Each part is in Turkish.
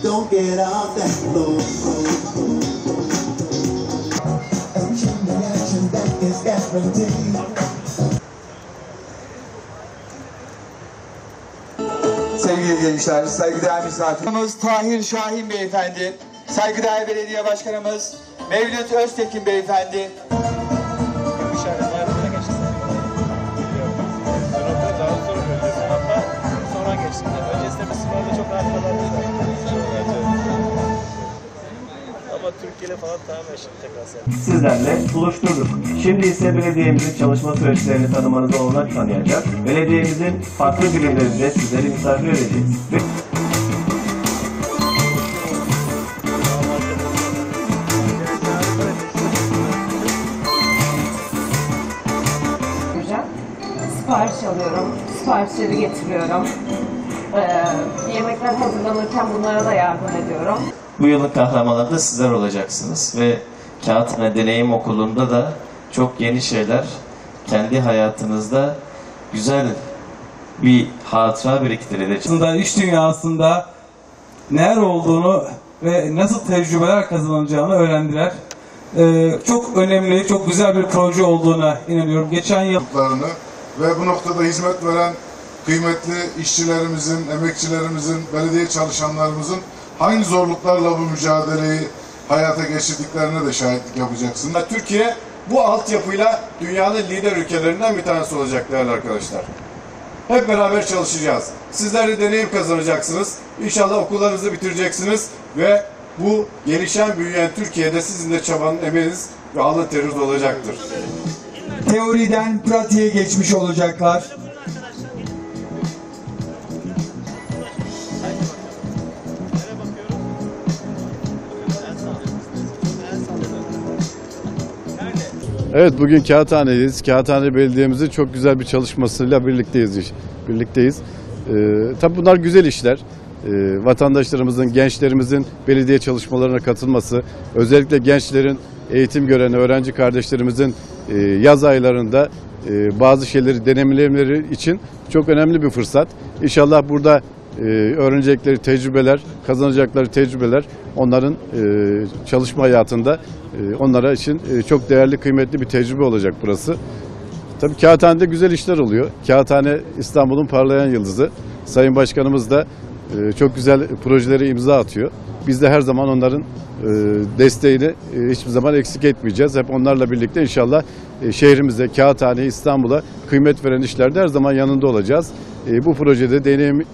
Don't get off that floor. A chain reaction that is guaranteed. Sevgili gençler, saygıdeğer misafirimiz Tahir Şahin Beyefendi, saygıdeğer belediye başkanımız Mevlüt Öztekin Beyefendi. Sonra geçsinler. Öncesinde bir sporda çok rahat kazandılar. Ama Türkiye'yle falan tamamen şimdi tekrar sizlerle buluşturduk. Şimdi ise belediyemizin çalışma süreçlerini tanımanızı olanak tanıyacak. Belediyemizin farklı birimlerinde sizleri misafir edeceğiz. Sipariş alıyorum, siparişleri getiriyorum. Yemekler hazırlanırken bunlara da yardım ediyorum. Bu yılın kahramanları da sizler olacaksınız ve Kağıthane Deneyim Okulu'nda da çok yeni şeyler, kendi hayatınızda güzel bir hatıra biriktirecek. Aslında iş dünyasında neler olduğunu ve nasıl tecrübeler kazanılacağını öğrendiler. Çok önemli, çok güzel bir proje olduğuna inanıyorum. Geçen yıl ve bu noktada hizmet veren kıymetli işçilerimizin, emekçilerimizin, belediye çalışanlarımızın hangi zorluklarla bu mücadeleyi hayata geçirdiklerine de şahitlik yapacaksınız. Türkiye bu altyapıyla dünyanın lider ülkelerinden bir tanesi olacak değerli arkadaşlar. Hep beraber çalışacağız. Sizler de deneyim kazanacaksınız. İnşallah okullarınızı bitireceksiniz ve bu gelişen, büyüyen Türkiye'de sizin de çabanın, emeğiniz ve alın teriniz olacaktır. Teoriden pratiğe geçmiş olacaklar. Evet, bugün Kağıthane'deyiz. Kağıthane Belediye'mizin çok güzel bir çalışmasıyla birlikteyiz. Tabii bunlar güzel işler. Vatandaşlarımızın, gençlerimizin belediye çalışmalarına katılması, özellikle gençlerin eğitim gören öğrenci kardeşlerimizin yaz aylarında bazı şeyleri deneyimlemeleri için çok önemli bir fırsat. İnşallah burada öğrenecekleri tecrübeler, kazanacakları tecrübeler onların çalışma hayatında onlara için çok değerli, kıymetli bir tecrübe olacak burası. Tabii Kağıthane'de güzel işler oluyor. Kağıthane İstanbul'un parlayan yıldızı. Sayın Başkanımız da çok güzel projelere imza atıyor. Biz de her zaman onların desteğini hiçbir zaman eksik etmeyeceğiz. Hep onlarla birlikte inşallah şehrimize, Kağıthane'ye, İstanbul'a kıymet veren işlerde her zaman yanında olacağız. Bu projede deneyim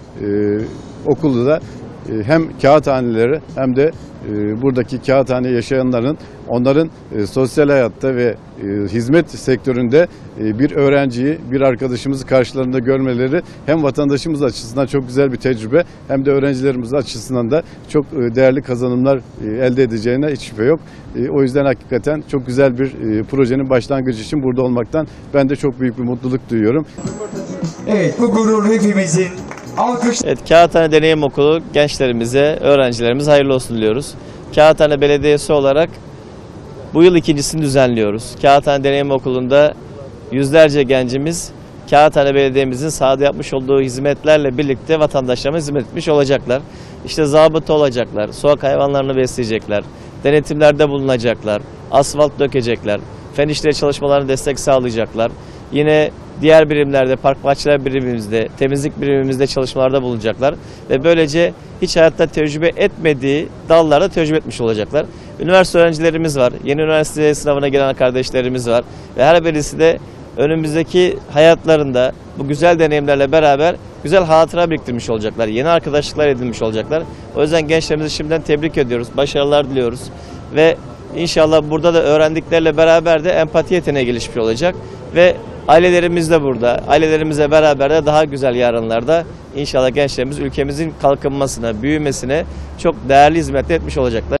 okulu da hem kağıthanelere hem de buradaki kağıthane yaşayanların onların sosyal hayatta ve hizmet sektöründe bir öğrenciyi, bir arkadaşımızı karşılarında görmeleri hem vatandaşımız açısından çok güzel bir tecrübe hem de öğrencilerimiz açısından da çok değerli kazanımlar elde edeceğine hiç şüphe yok. O yüzden hakikaten çok güzel bir projenin başlangıcı için burada olmaktan ben de çok büyük bir mutluluk duyuyorum. Evet, bu gurur hepimizin. Alkış. Evet, Kağıthane Deneyim Okulu gençlerimize, öğrencilerimize hayırlı olsun diliyoruz. Kağıthane Belediyesi olarak bu yıl ikincisini düzenliyoruz. Kağıthane Deneyim Okulu'nda yüzlerce gencimiz Kağıthane Belediye'mizin sahada yapmış olduğu hizmetlerle birlikte vatandaşlarımıza hizmet etmiş olacaklar. İşte zabıta olacaklar, sokak hayvanlarını besleyecekler, denetimlerde bulunacaklar, asfalt dökecekler, fen işleri çalışmalarına destek sağlayacaklar. Yine diğer birimlerde, park bahçeler birimimizde, temizlik birimimizde çalışmalarda bulunacaklar ve böylece hiç hayatta tecrübe etmediği dallarda tecrübe etmiş olacaklar. Üniversite öğrencilerimiz var, yeni üniversite sınavına gelen kardeşlerimiz var ve her birisi de önümüzdeki hayatlarında bu güzel deneyimlerle beraber güzel hatıra biriktirmiş olacaklar, yeni arkadaşlıklar edinmiş olacaklar. O yüzden gençlerimizi şimdiden tebrik ediyoruz, başarılar diliyoruz ve İnşallah burada da öğrendiklerle beraber de empati yeteneği gelişmiş olacak ve ailelerimiz de burada. Ailelerimizle beraber de daha güzel yarınlarda inşallah gençlerimiz ülkemizin kalkınmasına, büyümesine çok değerli hizmet etmiş olacaklar.